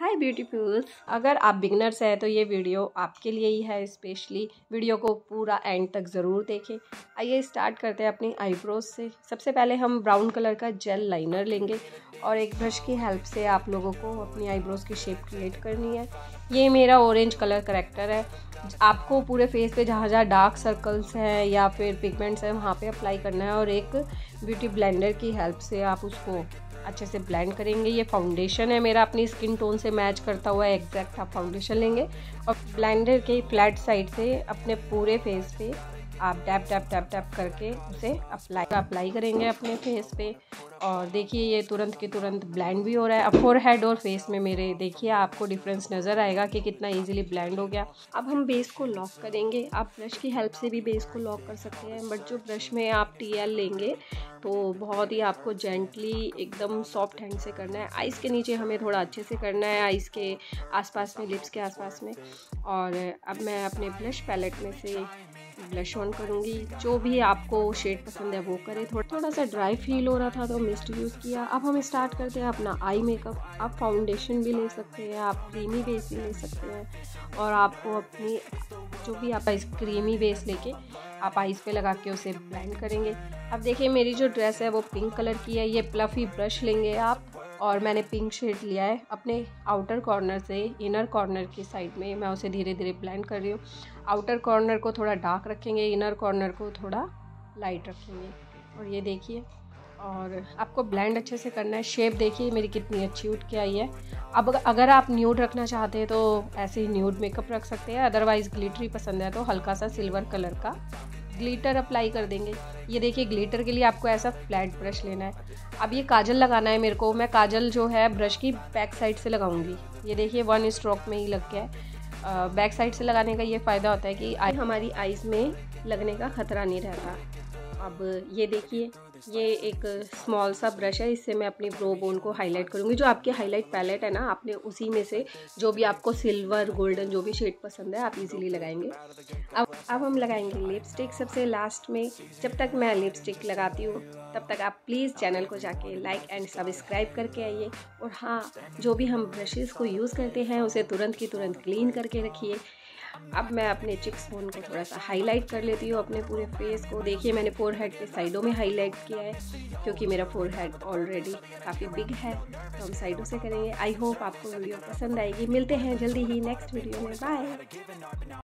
हाय beautifuls, अगर आप beginners हैं तो ये वीडियो आपके लिए ही है। स्पेशली वीडियो को पूरा एंड तक ज़रूर देखें। आइए स्टार्ट करते हैं अपनी आईब्रोज से। सबसे पहले हम ब्राउन कलर का जेल लाइनर लेंगे और एक ब्रश की हेल्प से आप लोगों को अपनी आईब्रोज की शेप क्रिएट करनी है। ये मेरा ऑरेंज कलर करेक्टर है। आपको पूरे फेस पे जहाँ जहाँ डार्क सर्कल्स हैं या फिर पिगमेंट्स हैं वहाँ पे अप्लाई करना है और एक ब्यूटी ब्लेंडर की हेल्प से आप उसको अच्छे से ब्लेंड करेंगे। ये फाउंडेशन है मेरा, अपनी स्किन टोन से मैच करता हुआ एग्जैक्ट आप फाउंडेशन लेंगे और ब्लेंडर के फ्लैट साइड से अपने पूरे फेस पे आप टैप टैप टैप टैप करके उसे अप्लाई करेंगे अपने फेस पे। और देखिए ये तुरंत के तुरंत ब्लेंड भी हो रहा है। फोरहेड और फेस में मेरे देखिए आपको डिफरेंस नज़र आएगा कि कितना इजीली ब्लेंड हो गया। अब हम बेस को लॉक करेंगे। आप ब्रश की हेल्प से भी बेस को लॉक कर सकते हैं, बट जो ब्रश में आप टीएल लेंगे तो बहुत ही आपको जेंटली एकदम सॉफ्ट हैंड से करना है। आइस के नीचे हमें थोड़ा अच्छे से करना है, आइस के आसपास में, लिप्स के आसपास में। और अब मैं अपने ब्लश पैलेट में से ब्लश ऑन करूँगी। जो भी आपको शेड पसंद है वो करें। थोड़ा सा ड्राई फील हो रहा था तो मिस्ट यूज़ किया। अब हम स्टार्ट करते हैं अपना आई मेकअप। आप फाउंडेशन भी ले सकते हैं, आप क्रीमी बेस भी ले सकते हैं और आपको अपनी जो भी आप क्रीमी बेस लेके आप आइस पे लगा के उसे ब्लेंड करेंगे। अब देखिए मेरी जो ड्रेस है वो पिंक कलर की है। ये प्लफी ब्रश लेंगे आप और मैंने पिंक शेड लिया है। अपने आउटर कॉर्नर से इनर कॉर्नर की साइड में मैं उसे धीरे धीरे ब्लेंड कर रही हूँ। आउटर कॉर्नर को थोड़ा डार्क रखेंगे, इनर कॉर्नर को थोड़ा लाइट रखेंगे। और ये देखिए, और आपको ब्लेंड अच्छे से करना है। शेप देखिए मेरी कितनी अच्छी उठ के आई है। अब अगर आप न्यूड रखना चाहते हैं तो ऐसे ही न्यूड मेकअप रख सकते हैं, अदरवाइज़ ग्लिटरी पसंद है तो हल्का सा सिल्वर कलर का ग्लिटर अप्लाई कर देंगे। ये देखिए ग्लिटर के लिए आपको ऐसा फ्लैट ब्रश लेना है। अब ये काजल लगाना है मेरे को। मैं काजल जो है ब्रश की बैक साइड से लगाऊंगी। ये देखिए 1 स्ट्रोक में ही लग गया है। बैक साइड से लगाने का ये फ़ायदा होता है कि हमारी आईज़ में लगने का ख़तरा नहीं रहता। अब ये देखिए ये एक स्मॉल सा ब्रश है, इससे मैं अपनी ब्रो बोन को हाईलाइट करूँगी। जो आपके हाईलाइट पैलेट है ना, आपने उसी में से जो भी आपको सिल्वर गोल्डन जो भी शेड पसंद है आप इजीली लगाएंगे। अब हम लगाएंगे लिपस्टिक सबसे लास्ट में। जब तक मैं लिपस्टिक लगाती हूँ तब तक आप प्लीज़ चैनल को जाके लाइक एंड सब्सक्राइब करके आइए। और हाँ, जो भी हम ब्रशेज़ को यूज़ करते हैं उसे तुरंत की तुरंत क्लीन करके रखिए। अब मैं अपने चिक्स बोन को थोड़ा सा हाईलाइट कर लेती हूँ अपने पूरे फेस को। देखिए मैंने फोरहेड के साइडों में हाईलाइट किया है क्योंकि मेरा फोरहेड ऑलरेडी काफ़ी बिग है, तो हम साइडों से करेंगे। आई होप आपको वीडियो पसंद आएगी। मिलते हैं जल्दी ही नेक्स्ट वीडियो में। बाय।